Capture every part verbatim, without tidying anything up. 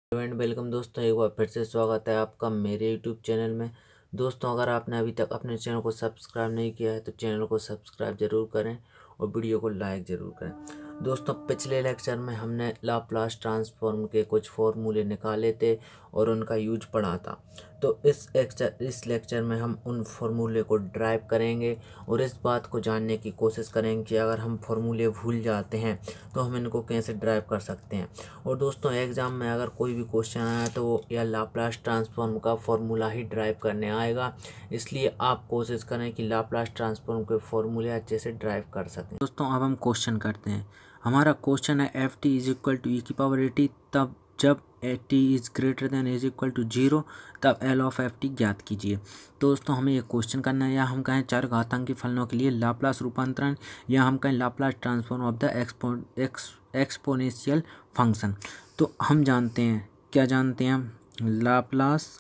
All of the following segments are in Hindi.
एंड वेलकम दोस्तों, एक बार फिर से स्वागत है आपका मेरे यूट्यूब चैनल में। दोस्तों, अगर आपने अभी तक अपने चैनल को सब्सक्राइब नहीं किया है तो चैनल को सब्सक्राइब जरूर करें और वीडियो को लाइक ज़रूर करें। दोस्तों, पिछले लेक्चर में हमने लाप्लास ट्रांसफॉर्म के कुछ फॉर्मूले निकाले थे और उनका यूज पढ़ा था। तो इस लेक्चर इस लेक्चर में हम उन फॉर्मूले को ड्राइव करेंगे और इस बात को जानने की कोशिश करेंगे कि अगर हम फॉर्मूले भूल जाते हैं तो हम इनको कैसे ड्राइव कर सकते हैं। और दोस्तों, एग्ज़ाम में अगर कोई भी क्वेश्चन आया तो वो या लाप्लास ट्रांसफॉर्म का फॉर्मूला ही ड्राइव करने आएगा, इसलिए आप कोशिश करें कि लाप्लास ट्रांसफॉर्म के फॉर्मूले अच्छे से ड्राइव कर सकें। दोस्तों, अब हम क्वेश्चन करते हैं। हमारा क्वेश्चन है F T is equal to E की पावर ए टी, तब जब A T is greater than is equal to zero तब एल ऑफ एफ टी ज्ञात कीजिए। दोस्तों, हमें ये क्वेश्चन करना है, या हम कहें चार घातांकी फलनों के लिए लाप्लास रूपांतरण, या हम कहें Laplace transform of the expo ex exponential function. तो हम जानते हैं, क्या जानते हैं हम, लाप्लास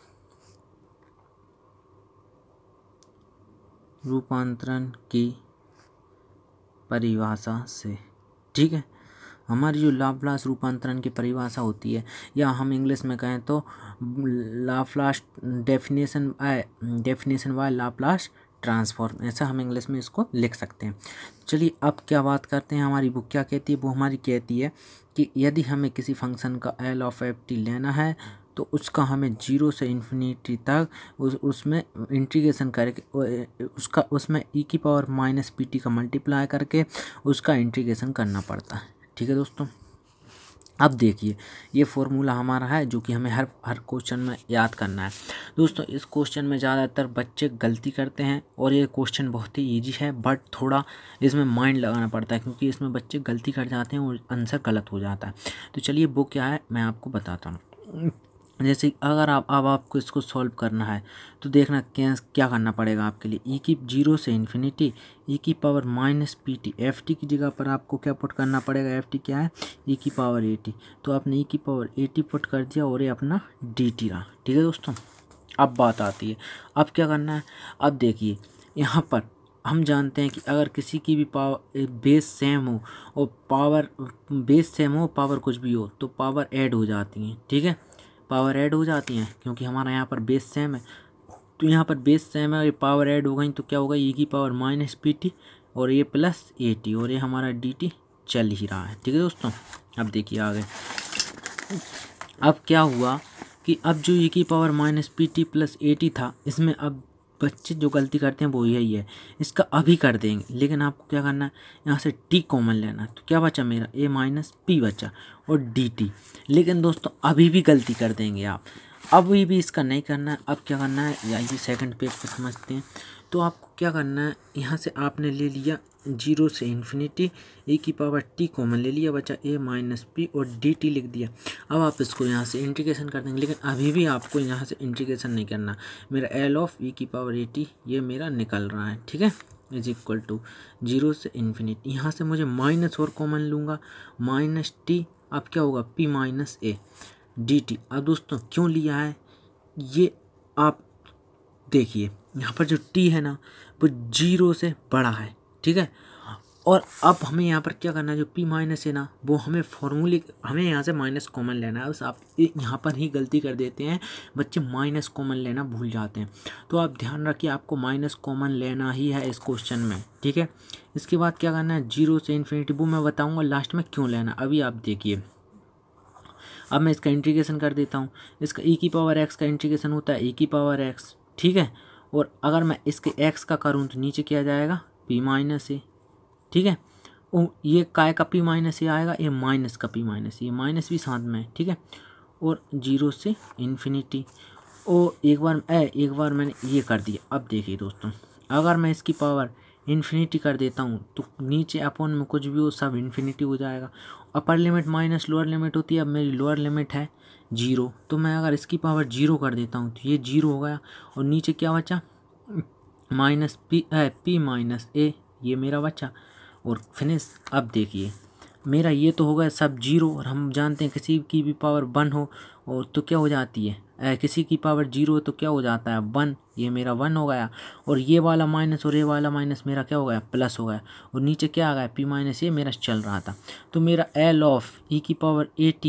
रूपांतरण की परिभाषा से। ठीक है, हमारी जो लाप्लास रूपांतरण की परिभाषा होती है, या हम इंग्लिश में कहें तो Laplace definition definition by Laplace transform, ऐसा हम इंग्लिश में इसको लिख सकते हैं। चलिए, अब क्या बात करते हैं, हमारी बुक क्या कहती है। वो हमारी कहती है कि यदि हमें किसी फंक्शन का एल ऑफ एफ टी लेना है तो उसका हमें जीरो से इन्फिनिटी तक उस उसमें इंटीग्रेशन करके उसका उसमें ई की पावर माइनस पी टी का मल्टीप्लाई करके उसका इंटीग्रेशन करना पड़ता है। ठीक है दोस्तों, अब देखिए, ये फॉर्मूला हमारा है जो कि हमें हर हर क्वेश्चन में याद करना है। दोस्तों, इस क्वेश्चन में ज़्यादातर बच्चे गलती करते हैं और ये क्वेश्चन बहुत ही इजी है, बट थोड़ा इसमें माइंड लगाना पड़ता है क्योंकि इसमें बच्चे गलती कर जाते हैं और आंसर गलत हो जाता है। तो चलिए, वो क्या है मैं आपको बताता हूँ। जैसे अगर आप अब आपको इसको सॉल्व करना है तो देखना क्या क्या करना पड़ेगा आपके लिए। ई की जीरो से इन्फिनिटी ई की power minus P T, F T की जगह पर आपको क्या पुट करना पड़ेगा, एफ टी क्या है, ई की पावर ए टी। तो आपने ई की पावर ए टी पुट कर दिया और ये अपना डी टी रहा। ठीक है दोस्तों, अब बात आती है, अब क्या करना है। अब देखिए, यहाँ पर हम जानते हैं कि अगर किसी की भी पावर बेस सेम हो और पावर बेस सेम हो, पावर कुछ भी हो, तो पावर ऐड हो जाती हैं। ठीक है, पावर ऐड हो जाती हैं क्योंकि हमारा यहाँ पर बेस सेम है। तो यहाँ पर बेस सेम है और ये पावर ऐड हो गई तो क्या होगा, ई की पावर माइनस पी टी और ये प्लस ए टी, और ये हमारा डी टी चल ही रहा है। ठीक है दोस्तों, अब देखिए आगे। अब क्या हुआ कि अब जो ई की power minus P T plus A T था, इसमें अब बच्चे जो गलती करते हैं वो यही है, इसका अभी कर देंगे, लेकिन आपको क्या करना है, यहाँ से टी कॉमन लेना है। तो क्या बचा मेरा, ए माइनस पी बचा और डी टी। लेकिन दोस्तों, अभी भी गलती कर देंगे आप, अभी भी इसका नहीं करना है। अब क्या करना है, या ये सेकंड पेज पे समझते हैं। तो आपको क्या करना है, यहाँ से आपने ले लिया जीरो से इन्फिनिटी, ए की पावर टी कॉमन ले लिया, बचा ए माइनस पी और डी टी लिख दिया। अब आप इसको यहाँ से इंटीग्रेशन कर देंगे, लेकिन अभी भी आपको यहाँ से इंटीग्रेशन नहीं करना। मेरा एल ऑफ ई की पावर ए टी ये मेरा निकल रहा है। ठीक है, इज इक्वल टू जीरो से इन्फिनिटी, यहाँ से मुझे माइनस और कॉमन लूँगा, माइनस टी, अब क्या होगा, P minus A D T. अब दोस्तों, क्यों लिया है ये आप देखिए, यहाँ पर जो टी है ना वो जीरो से बड़ा है। ठीक है, और अब हमें यहाँ पर क्या करना है, जो पी माइनस है ना वो हमें फॉर्मूले हमें यहाँ से माइनस कॉमन लेना है। बस आप यहाँ पर ही गलती कर देते हैं बच्चे, माइनस कॉमन लेना भूल जाते हैं। तो आप ध्यान रखिए, आपको माइनस कॉमन लेना ही है इस क्वेश्चन में। ठीक है, इसके बाद क्या करना है, जीरो से इन्फिनिटी, वो मैं बताऊँगा लास्ट में क्यों लेना। अभी आप देखिए, अब मैं इसका इंटीग्रेशन कर देता हूँ। इसका ई की पावर एक्स का इंटीग्रेशन होता है ई की पावर एक्स। ठीक है, और अगर मैं इसके एक्स का करूँ तो नीचे क्या जाएगा, पी माइनस ए। ठीक है, ओ ये काय का पी माइनस ए आएगा, ये माइनस का पी माइनस, ये माइनस भी साथ में है। ठीक है, और जीरो से इन्फिनिटी, और एक बार ए एक बार मैंने ये कर दिया। अब देखिए दोस्तों, अगर मैं इसकी पावर इन्फिनिटी कर देता हूँ तो नीचे अपॉन में कुछ भी हो सब इन्फिनिटी हो जाएगा। Upper limit minus lower limit होती है, अब मेरी लोअर लिमिट है जीरो, तो मैं अगर इसकी पावर जीरो कर देता हूँ तो ये जीरो हो गया, और नीचे क्या बचा, minus P P minus A, ये मेरा बचा, और फिनिश। अब देखिए, मेरा ये तो हो गया सब जीरो, और हम जानते हैं किसी की भी पावर वन हो और तो क्या हो जाती है, ए, किसी की पावर जीरो तो क्या हो जाता है, वन। ये मेरा वन हो गया, और ये वाला माइनस और ये वाला माइनस मेरा क्या हो गया, प्लस हो गया, और नीचे क्या आ गया, पी माइनस, ये मेरा चल रहा था। तो मेरा एल ऑफ ई की power A T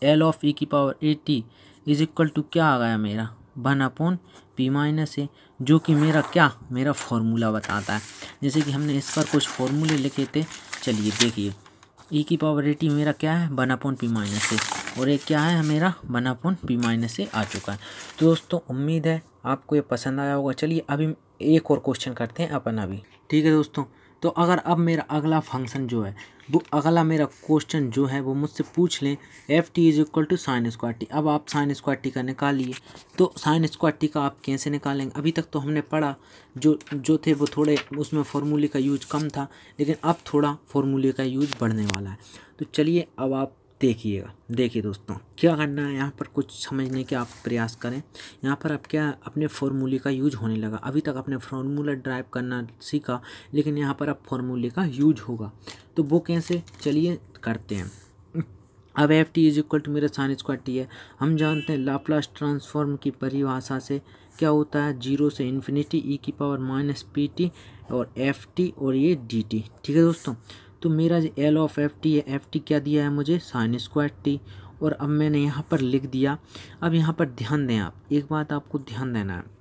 L of E की power A T is equal to क्या आ गया मेरा one upon P minus A, जो कि मेरा क्या मेरा फॉर्मूला बताता है। जैसे कि हमने इस पर कुछ फॉर्मूले लिखे थे, चलिए देखिए ई की पावर ए टी मेरा क्या है one upon P minus A, और एक क्या है मेरा one upon P minus A आ चुका है। तो दोस्तों उम्मीद है आपको ये पसंद आया होगा। चलिए अभी एक और क्वेश्चन करते हैं अपन अभी, ठीक है दोस्तों। तो अगर अब मेरा अगला फंक्शन जो है वो अगला मेरा क्वेश्चन जो है वो मुझसे पूछ लें F T is equal to sine square T. अब आप साइन स्क्वायर टी का निकालिए, तो साइन स्क्वायर टी का आप कैसे निकालेंगे? अभी तक तो हमने पढ़ा जो जो थे वो थोड़े उसमें फॉर्मूले का यूज कम था, लेकिन अब थोड़ा फॉर्मूले का यूज बढ़ने वाला है। तो चलिए अब आप देखिएगा, देखिए दोस्तों क्या करना है, यहाँ पर कुछ समझने के आप प्रयास करें। यहाँ पर आप क्या अपने फॉर्मूले का यूज होने लगा। अभी तक आपने फार्मूला ड्राइव करना सीखा, लेकिन यहाँ पर अब फॉर्मूले का यूज होगा। तो वो कैसे, चलिए करते हैं। अब F T is equal to मेरा साइन स्क्वायर टी है। हम जानते हैं लाप्लास ट्रांसफॉर्म की परिभाषा से क्या होता है, जीरो से इन्फिनिटी ई की पावर माइनस पी टी और एफ टी और ये डी टी, ठीक है दोस्तों। तो मेरा जो एल ऑफ एफ टी है, एफ टी क्या दिया है मुझे साइन स्क्वायर टी, और अब मैंने यहाँ पर लिख दिया। अब यहाँ पर ध्यान दें, आप एक बात आपको ध्यान देना है,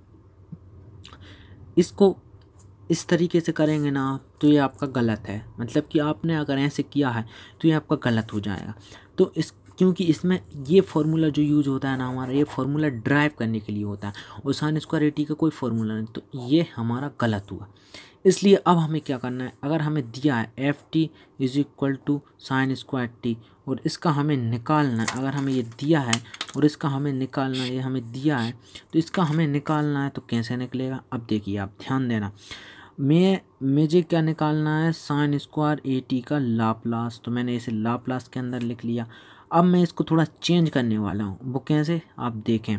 इसको इस तरीके से करेंगे ना आप तो ये आपका गलत है। मतलब कि आपने अगर ऐसे किया है तो ये आपका गलत हो जाएगा। तो इस क्योंकि इसमें ये फार्मूला जो यूज होता है ना हमारा, ये फार्मूला ड्राइव करने के लिए होता है, और साइन स्क्वायर टी का कोई फार्मूला नहीं, तो ये हमारा गलत हुआ। इसलिए अब हमें क्या करना है, अगर हमें दिया है F T is equal to sine square T और इसका हमें निकालना है, अगर हमें ये दिया है और इसका हमें निकालना है, ये हमें दिया है तो इसका हमें निकालना है, तो कैसे निकलेगा? अब देखिए आप ध्यान देना, मैं मुझे क्या निकालना है, साइन स्क्वायर ए टी का लाप्लास। तो मैंने इसे लाप्लास के अंदर लिख लिया। अब मैं इसको थोड़ा चेंज करने वाला हूँ, वो कैसे आप देखें।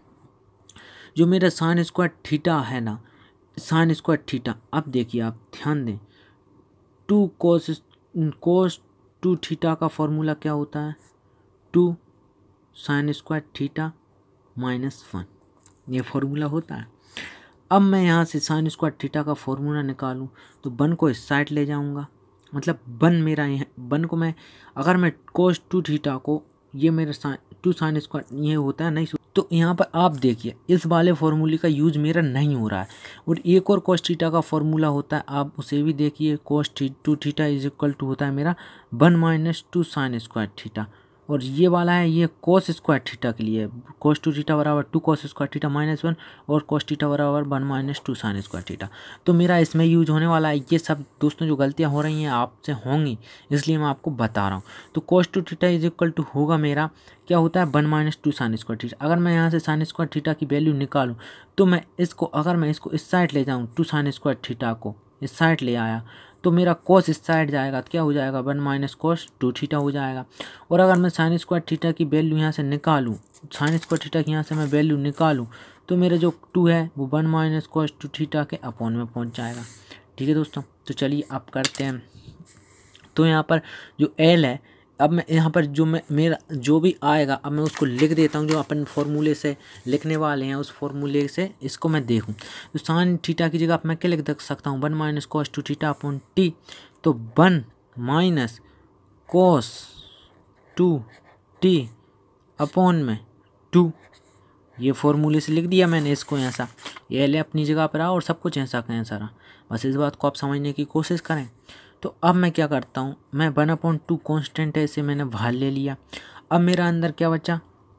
जो मेरा साइन स्क्वायर थीटा है ना, साइन स्क्वायर थीटा, अब देखिए आप ध्यान दें, two cos cos two theta का फॉर्मूला क्या होता है, two sine square theta minus one, ये फॉर्मूला होता है। अब मैं यहाँ से साइन स्क्वायर थीटा का फॉर्मूला निकालूं तो वन को इस साइड ले जाऊंगा, मतलब वन मेरा यहाँ, वन को मैं अगर मैं कोस टू थीटा को, ये मेरा साइन टू साइन स्क्वायर ये होता है नहीं, तो यहाँ पर आप देखिए इस वाले फॉर्मूले का यूज मेरा नहीं हो रहा है। और एक और कोस थीटा का फॉर्मूला होता है, आप उसे भी देखिए, cos two theta is equal to होता है मेरा one minus two sine square theta, और ये वाला है ये कोस स्क्वायर थीटा के लिए, कोस टू थीटा बराबर two cos square theta minus one और कोस थीटा बराबर one minus two sine square theta. तो मेरा इसमें यूज होने वाला है। ये सब दोस्तों जो गलतियां हो रही हैं आपसे होंगी, इसलिए मैं आपको बता रहा हूँ। तो cos two theta is equal to होगा मेरा क्या होता है one minus two sine square theta. अगर मैं यहाँ से साइन स्क्वायर थीटा की वैल्यू निकालूँ तो मैं इसको, अगर मैं इसको इस साइड ले जाऊँ, टू साइन स्क्वायर थीटा को इस साइड ले आया तो मेरा कोस इस साइड जाएगा, तो क्या हो जाएगा one minus cos two theta हो जाएगा। और अगर मैं साइन स्क्वायर थीटा की वैल्यू यहाँ से निकालूँ, साइन स्क्वायर थीटा की यहाँ से मैं वैल्यू निकालूँ तो मेरा जो टू है वो one minus cos two theta के अपॉन में पहुँच जाएगा, ठीक है दोस्तों। तो चलिए अब करते हैं। तो यहाँ पर जो एल है, अब मैं यहाँ पर जो मैं मेरा जो भी आएगा अब मैं उसको लिख देता हूँ, जो अपन फॉर्मूले से लिखने वाले हैं उस फॉर्मूले से इसको मैं देखूँ। तो साइन थीटा की जगह मैं क्या लिख देख सकता हूँ, one minus cos two theta upon T, तो one minus cos two T upon में टू, ये फॉर्मूले से लिख दिया मैंने इसको। ऐसा ये ले अपनी जगह पर रहा और सब कुछ ऐसा कहें सारा, बस इस बात को आप समझने की कोशिश करें। तो अब मैं क्या करता हूँ, मैं वन अपॉन टू कॉन्स्टेंट है इसे मैंने बाहर ले लिया। अब मेरा अंदर क्या बचा,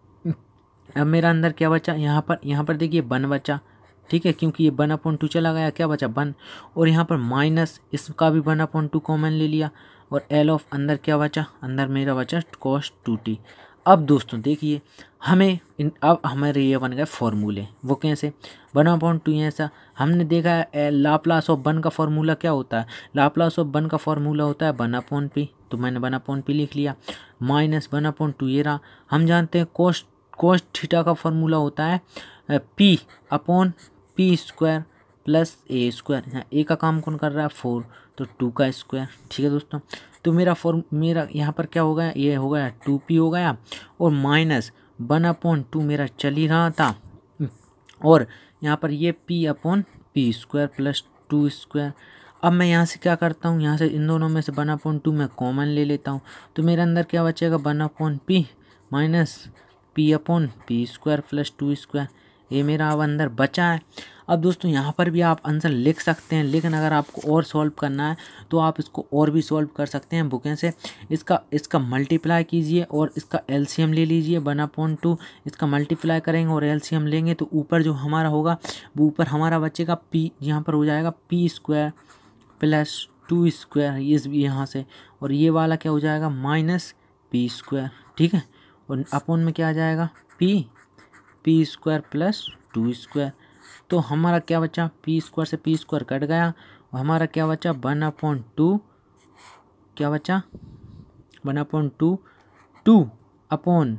अब मेरा अंदर क्या बचा, यहाँ पर यहाँ पर देखिए वन बचा, ठीक है, क्योंकि ये वन अपॉन टू चला गया, क्या बचा वन, और यहाँ पर माइनस इसका भी वन अपॉन टू कॉमन ले लिया, और एल ऑफ अंदर क्या बचा, अंदर मेरा बचा कॉस टू टी। अब दोस्तों देखिए हमें इन अब हमारे ये बन गए फॉर्मूले, वो कैसे, वन अपॉन टू ऐसा हमने देखा है। लाप्लास ऑफ वन का फॉर्मूला क्या होता है, लाप्लास ऑफ वन का फॉर्मूला होता है वन अपॉन पी, तो मैंने वन अपॉन पी लिख लिया, माइनस वन अपॉन टू ये रहा। हम जानते हैं कोस कोस थीटा का फॉर्मूला होता है P upon P square plus A square, यहाँ ए का काम कौन कर रहा है फोर, तो टू का स्क्वायर, ठीक है दोस्तों। तो मेरा फॉर्म मेरा यहाँ पर क्या हो गया, ये हो गया टू पी हो गया, और माइनस वन अपॉन टू मेरा चल ही रहा था, और यहाँ पर ये P upon P square plus two square. अब मैं यहाँ से क्या करता हूँ, यहाँ से इन दोनों में से वन अपॉन टू मैं कॉमन ले लेता हूँ, तो मेरे अंदर क्या बचेगा one upon P minus P upon P square plus two square. ये मेरा अब अंदर बचा है। अब दोस्तों यहाँ पर भी आप आंसर लिख सकते हैं, लेकिन अगर आपको और सॉल्व करना है तो आप इसको और भी सॉल्व कर सकते हैं बुकें से। इसका इसका मल्टीप्लाई कीजिए और इसका एलसीएम ले लीजिए वन अपॉन टू। इसका मल्टीप्लाई करेंगे और एलसीएम लेंगे तो ऊपर जो हमारा होगा वो ऊपर हमारा बचेगा पी, यहाँ पर हो जाएगा P square plus two square, इस भी यहाँ से, और ये वाला क्या हो जाएगा माइनस पी स्क्वायर। ठीक है, और अपॉन में क्या आ जाएगा P P square plus two square. तो हमारा क्या बचा, पी स्क्वायर से पी स्क्वायर कट गया और हमारा क्या बचा वन अपॉन टू, क्या बचा one upon two, two upon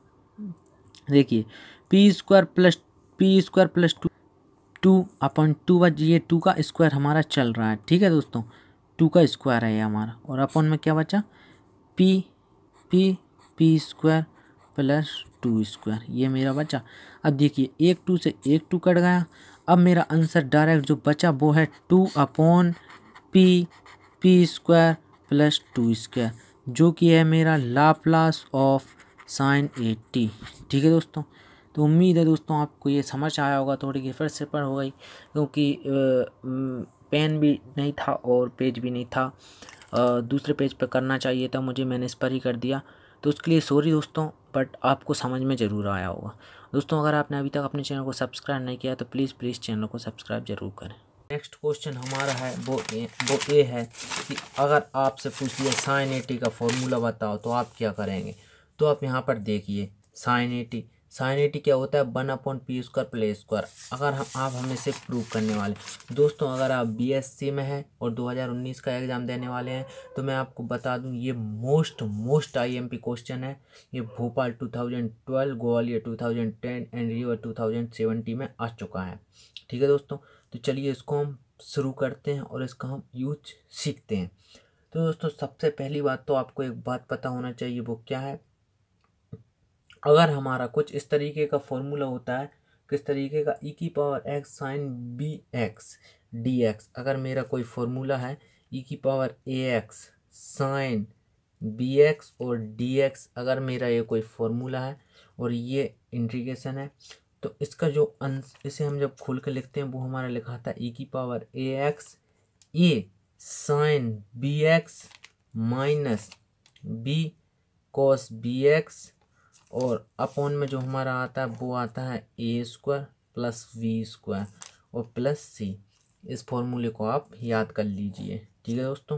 देखिए P square plus P square plus two, two upon two बच, ये टू का स्क्वायर हमारा चल रहा है। ठीक है दोस्तों, टू का स्क्वायर है ये हमारा, और अपॉन में क्या बचा P P P square plus two square, ये मेरा बचा। अब देखिए एक टू से एक टू कट गया। अब मेरा आंसर डायरेक्ट जो बचा वो है two upon P P square plus two square, जो कि है मेरा लाप्लास ऑफ साइन एटी। ठीक है दोस्तों, तो उम्मीद है दोस्तों आपको ये समझ आया होगा। थोड़ी की फिर से पढ़ हो गई क्योंकि पेन भी नहीं था और पेज भी नहीं था, आ, दूसरे पेज पर करना चाहिए था मुझे, मैंने इस पर ही कर दिया, तो उसके लिए सॉरी दोस्तों, बट आपको समझ में ज़रूर आया होगा। दोस्तों अगर आपने अभी तक अपने चैनल को सब्सक्राइब नहीं किया तो प्लीज़ प्लीज़ चैनल को सब्सक्राइब जरूर करें। नेक्स्ट क्वेश्चन हमारा है वो ए वो ए है कि अगर आपसे पूछ लिया साइन एटी का फॉर्मूला बताओ तो आप क्या करेंगे। तो आप यहाँ पर देखिए साइन एटी साइन एटी क्या होता है one upon P square plus square. अगर हम आप हमें से प्रूव करने वाले दोस्तों, अगर आप बीएससी में हैं और दो हज़ार उन्नीस का एग्ज़ाम देने वाले हैं तो मैं आपको बता दूं ये मोस्ट मोस्ट आईएमपी क्वेश्चन है। ये Bhopal two thousand twelve, Gwalior two thousand ten and Rewa two thousand seventy में आ चुका है। ठीक है दोस्तों, तो चलिए इसको हम शुरू करते हैं और इसका हम यूज सीखते हैं। तो दोस्तों सबसे पहली बात तो आपको एक बात पता होना चाहिए, वो क्या है, अगर हमारा कुछ इस तरीके का फॉर्मूला होता है, किस तरीके का, ई की power x sine B x D x. अगर मेरा कोई फॉर्मूला है ई की power A x sine B x और डी एक्स, अगर मेरा ये कोई फॉर्मूला है और ये इंटीग्रेशन है, तो इसका जो अंश, इसे हम जब खोल कर लिखते हैं वो हमारा लिखा था ई की power A x A sine B x minus B cos B x, और अपॉन में जो हमारा आता है वो आता है A square plus V square और प्लस सी। इस फॉर्मूले को आप याद कर लीजिए। ठीक है दोस्तों,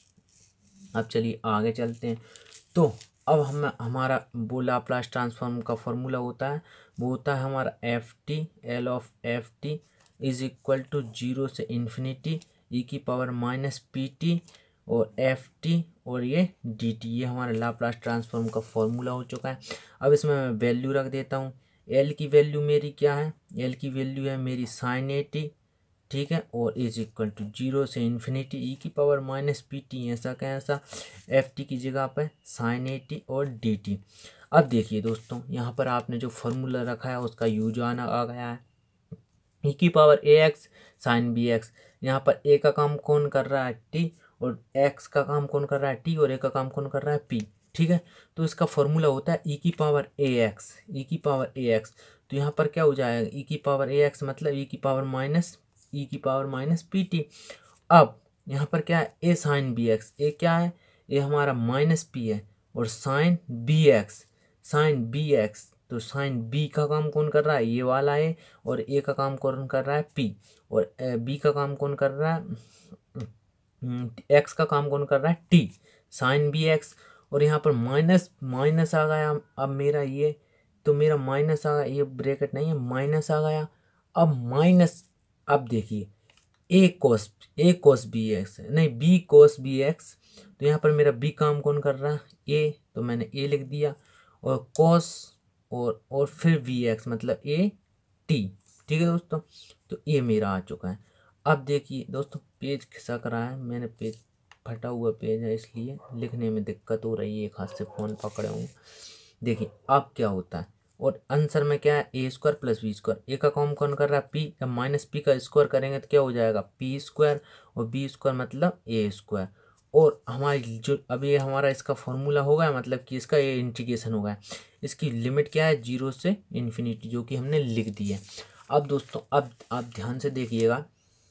अब चलिए आगे चलते हैं। तो अब हम हमारा वो लाप्लास ट्रांसफॉर्म का फॉर्मूला होता है, वो होता है हमारा F T L of F T is equal to zero से इन्फिनिटी ई की पावर माइनस पी टी और एफ टी और ये डी टी। ये हमारा लाप्लास ट्रांसफॉर्म का फॉर्मूला हो चुका है। अब इसमें मैं वैल्यू रख देता हूँ। एल की वैल्यू मेरी क्या है, एल की वैल्यू है मेरी साइन एटी, ठीक है, और इज इक्वल टू जीरो से इन्फिनिटी ई की पावर माइनस पी टी, ऐसा क्या ऐसा, एफ टी की जगह पर साइन एटी और डी टी। अब देखिए दोस्तों यहाँ पर आपने जो फॉर्मूला रखा है उसका यूज आना आ गया है, ई की power A x sine B x. यहाँ पर ए का काम कौन कर रहा है टी, और एक्स का काम कौन कर रहा है टी, और ए का काम कौन कर रहा है पी। ठीक है, तो इसका फॉर्मूला होता है ई की पावर ए एक्स ई की पावर ए एक्स। तो यहाँ पर क्या हो जाएगा, ई की पावर ए एक्स मतलब ई की पावर माइनस ई की पावर माइनस पी टी। अब यहाँ पर क्या है A sine B x, A क्या है, ए हमारा माइनस पी है, और sine B x sine B x, तो साइन बी का काम कौन कर रहा है ये वाला है, और ए का काम कौन कर रहा है पी, और बी का काम कौन कर रहा है, एक्स का काम कौन कर रहा है टी, साइन बी एक्स। और यहाँ पर माइनस माइनस आ गया अब मेरा ये, तो मेरा माइनस आ गया, ये ब्रैकेट नहीं है, माइनस आ गया। अब माइनस, अब देखिए A cos A cos B x नहीं बी कोस बी एक्स, तो यहाँ पर मेरा बी काम कौन कर रहा है ए, तो मैंने ए लिख दिया, और कोस और और फिर वी एक्स मतलब ए टी। ठीक है दोस्तों, तो ये मेरा आ चुका है। अब देखिए दोस्तों पेज खिसक रहा है, मैंने पेज फटा हुआ पेज है इसलिए लिखने में दिक्कत हो रही है, एक हाथ से फ़ोन पकड़े हूँ। देखिए अब क्या होता है, और आंसर में क्या है A square plus B square, A का काम कौन कर रहा है पी, या माइनस पी का स्क्वायर करेंगे तो क्या हो जाएगा पी स्क्वायर, और बी स्क्वायर मतलब ए स्क्वायर, और हमारी जो अब ये हमारा इसका फॉर्मूला होगा, मतलब कि इसका ये इंटीग्रेशन होगा, इसकी लिमिट क्या है, जीरो से इन्फिनिटी, जो कि हमने लिख दी है। अब दोस्तों अब आप ध्यान से देखिएगा,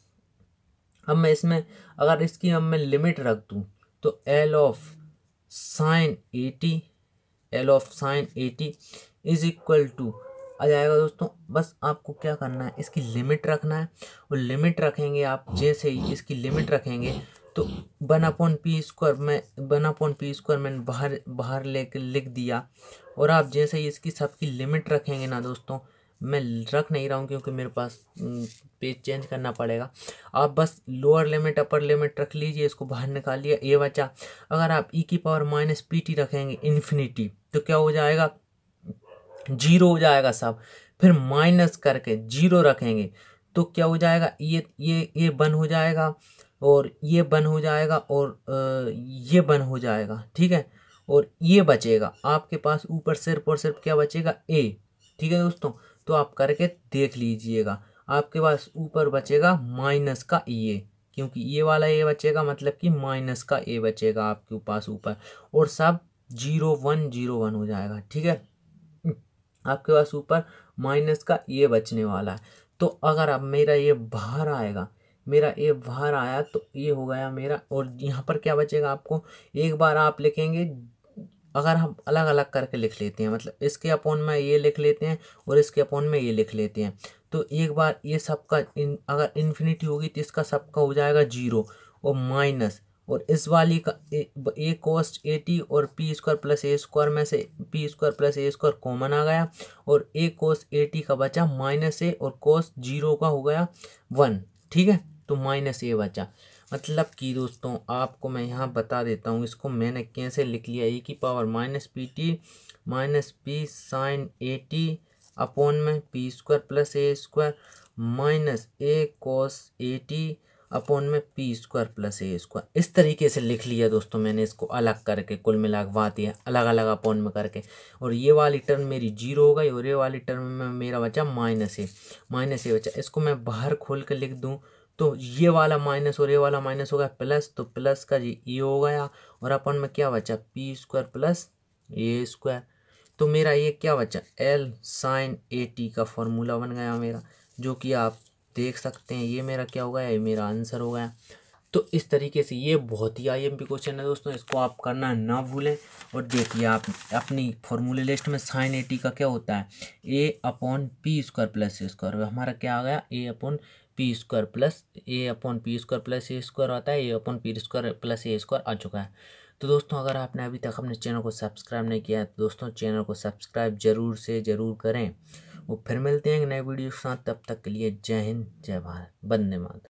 अब मैं इसमें अगर इसकी अब मैं लिमिट रख दूं तो L of sine at L of sine at is equal to आ जाएगा दोस्तों। बस आपको क्या करना है, इसकी लिमिट रखना है, और लिमिट रखेंगे आप, जैसे ही इसकी लिमिट रखेंगे तो वन अपॉन पी स्क्वायर में वन अपॉन पी स्क्वायर मैंने बाहर बाहर लेके लिख दिया। और आप जैसे ही इसकी सबकी लिमिट रखेंगे ना दोस्तों, मैं रख नहीं रहा हूँ क्योंकि मेरे पास पेज चेंज करना पड़ेगा, आप बस लोअर लिमिट अपर लिमिट रख लीजिए, इसको बाहर निकालिए, ये बचा। अगर आप ई की पावर माइनस पी टी रखेंगे इन्फिनिटी तो क्या हो जाएगा, जीरो हो जाएगा सब। फिर माइनस करके जीरो रखेंगे तो क्या हो जाएगा, ये ये ये वन हो जाएगा, और ये वन हो जाएगा, और आ, ये वन हो जाएगा, ठीक है। और ये बचेगा आपके पास ऊपर, सिर्फ और सिर्फ क्या बचेगा, ए, ठीक है दोस्तों। तो आप करके देख लीजिएगा, आपके पास ऊपर बचेगा माइनस का ए, क्योंकि ये वाला ए बचेगा, मतलब कि माइनस का ए बचेगा आपके पास ऊपर, और सब जीरो वन जीरो वन हो जाएगा, ठीक है। आपके पास ऊपर माइनस का ये बचने वाला है। तो अगर अब मेरा ये बाहर आएगा, मेरा ये बाहर आया तो ये हो गया मेरा, और यहाँ पर क्या बचेगा आपको, एक बार आप लिखेंगे, अगर हम अलग अलग करके लिख लेते हैं, मतलब इसके अपॉन में ये लिख लेते हैं और इसके अपॉन में ये लिख लेते हैं, तो एक बार ये सबका इन अगर इन्फिनिटी होगी तो इसका सबका हो जाएगा जीरो और माइनस, और इस वाली का ए, ए कोस्ट एटी और P square plus A square में से P square plus A square common आ गया, और ए कोस्ट एटी का बचा माइनस ए, और कोस्ट जीरो का हो गया वन, ठीक है। तो माइनस ए बचा, मतलब कि दोस्तों आपको मैं यहाँ बता देता हूँ इसको मैंने कैसे लिख लिया, ए की power minus P T minus P sine at upon में P square plus A square minus A cos at upon में P square plus A square, इस तरीके से लिख लिया दोस्तों मैंने इसको अलग करके, कुल मिला के बात है अलग अलग अपॉन में करके। और ये वाली टर्म मेरी जीरो हो गई, और ये वाली टर्म में मेरा बचा माइनस ए माइनस ए बचा। इसको मैं बाहर खोल के लिख दूँ तो ये वाला माइनस और ये वाला माइनस हो गया प्लस, तो प्लस का जी ये हो गया, और अपन में क्या बचा, P square plus A square. तो मेरा ये क्या बचा, एल साइन ए टी का फॉर्मूला बन गया मेरा, जो कि आप देख सकते हैं, ये मेरा क्या हो गया, ये मेरा आंसर हो गया। तो इस तरीके से ये बहुत ही आई एम पी क्वेश्चन है दोस्तों, इसको आप करना ना भूलें। और देखिए आप अपनी फॉर्मूले लिस्ट में साइन ए टी का क्या होता है, A upon P square plus A square, हमारा क्या आ गया, A upon P square plus A upon P square plus A square आता है, A upon P square plus A square आ चुका है। तो दोस्तों अगर आपने अभी तक अपने चैनल को सब्सक्राइब नहीं किया है तो दोस्तों चैनल को सब्सक्राइब जरूर से ज़रूर करें, और फिर मिलते हैं नए वीडियो के साथ, तब तक के लिए जय हिंद जय भारत, वंदे मातरम।